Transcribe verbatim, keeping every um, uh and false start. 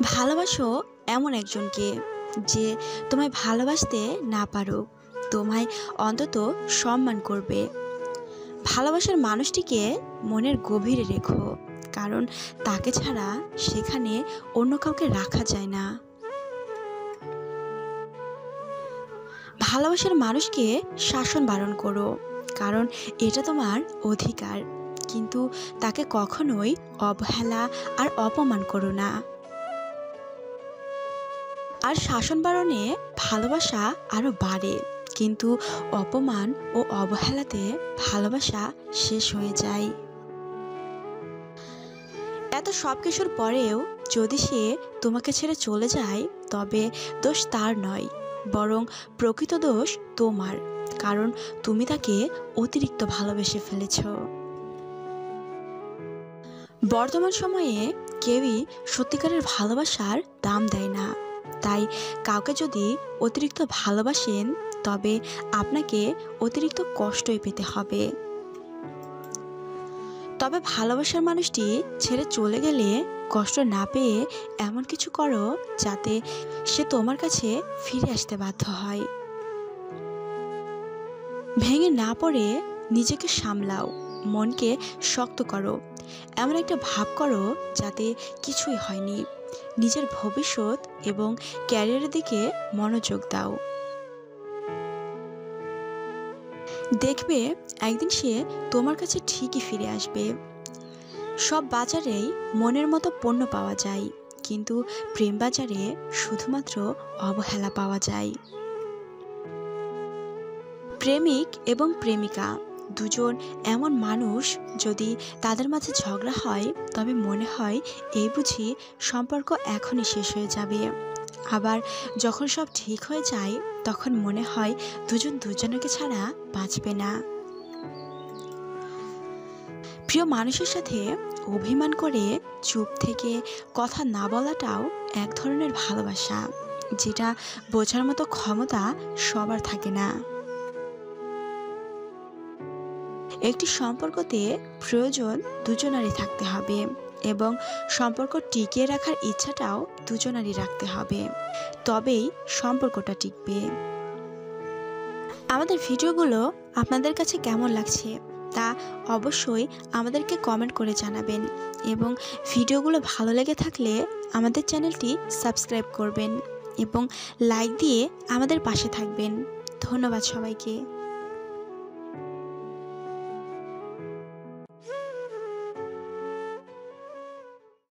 ভালোবাসো এমন একজনকে যে তোমায় ভালোবাসতে না পারুক, তোমায় অন্তত সম্মান করবে। ভালোবাসার মানুষটিকে মনের গভীরে রেখো, কারণ তাকে ছাড়া সেখানে অন্য কাউকে রাখা যায় না। ভালোবাসার মানুষকে শাসন বারণ করো, কারণ এটা তোমার অধিকার, কিন্তু তাকে কখনোই অবহেলা আর অপমান করো না। আর শাসন বারণে ভালোবাসা আরো বাড়ে, কিন্তু অপমান ও অবহেলাতে ভালোবাসা শেষ হয়ে যায়। এত সব কিছুর পরেও যদি সে তোমাকে ছেড়ে চলে যায়, তবে দোষ তার নয়, বরং প্রকৃত দোষ তোমার, কারণ তুমি তাকে অতিরিক্ত ভালোবেসে ফেলেছ। বর্তমান সময়ে কেউই সত্যিকারের ভালোবাসার দাম দেয় না, তাই কাউকে যদি অতিরিক্ত ভালোবাসেন, তবে আপনাকে অতিরিক্ত কষ্টই পেতে হবে। তবে ভালোবাসার মানুষটি ছেড়ে চলে গেলে কষ্ট না পেয়ে এমন কিছু করো যাতে সে তোমার কাছে ফিরে আসতে বাধ্য হয়। ভেঙে না পড়ে নিজেকে সামলাও, মনকে শক্ত করো, এমন একটা ভাব করো যাতে কিছুই হয়নি। নিজের ভবিষ্যৎ এবং ক্যারিয়ারের দিকে মনোযোগ দাও। দেখবে একদিন সে তোমার কাছে ঠিকই ফিরে আসবে। সব বাজারেই মনের মতো পণ্য পাওয়া যায়, কিন্তু প্রেম বাজারে শুধুমাত্র অবহেলা পাওয়া যায়। প্রেমিক এবং প্রেমিকা দুজন এমন মানুষ, যদি তাদের মাঝে ঝগড়া হয় তবে মনে হয় এই বুঝি সম্পর্ক এখনই শেষ হয়ে যাবে। আবার যখন সব ঠিক হয়ে যায় তখন মনে হয় দুজন দুজনকে ছাড়া বাঁচবে না। প্রিয় মানুষের সাথে অভিমান করে চুপ থেকে কথা না বলাটাও এক ধরনের ভালোবাসা, যেটা বোঝার মতো ক্ষমতা সবার থাকে না। একটি সম্পর্কতে প্রয়োজন দুজনারই থাকতে হবে, এবং সম্পর্ক টিকিয়ে রাখার ইচ্ছাটাও দুজনারই রাখতে হবে, তবেই সম্পর্কটা টিকবে। আমাদের ভিডিওগুলো আপনাদের কাছে কেমন লাগছে তা অবশ্যই আমাদেরকে কমেন্ট করে জানাবেন, এবং ভিডিওগুলো ভালো লেগে থাকলে আমাদের চ্যানেলটি সাবস্ক্রাইব করবেন এবং লাইক দিয়ে আমাদের পাশে থাকবেন। ধন্যবাদ সবাইকে।